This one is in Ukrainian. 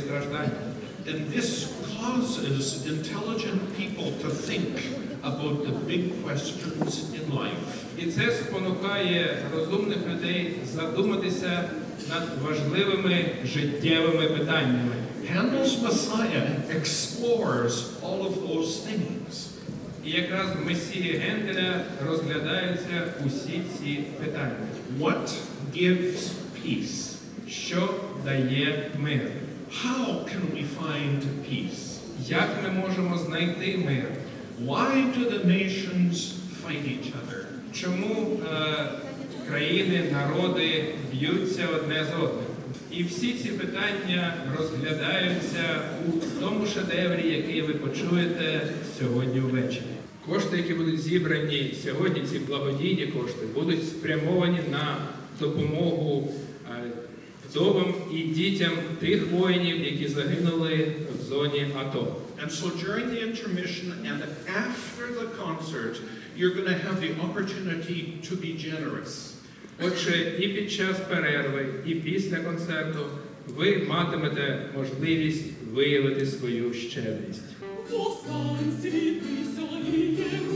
страждання. And this causes intelligent people to think about the big questions in life. І це спонукає розумних людей задуматися над важливими життєвими питаннями. Handel's Messiah explores all of those things. І якраз в Месії Генделя розглядаються усі ці питання. What gives peace? Що дає мир? How can we find peace? Як ми можемо знайти мир? Why do the nations fight each other? Чому країни, народи б'ються одне з одним? І всі ці питання розглядаються у тому шедеврі, який ви почуєте сьогодні ввечері. Кошти, які будуть зібрані сьогодні, ці благодійні кошти, будуть спрямовані на допомогу вдовам і дітям тих воїнів, які загинули в зоні АТО. And so during the intermission and after the concert, you're going to have the opportunity to be generous. Отже, і під час перерви, і після концерту ви матимете можливість виявити свою щедрість. Повстанці, присяги,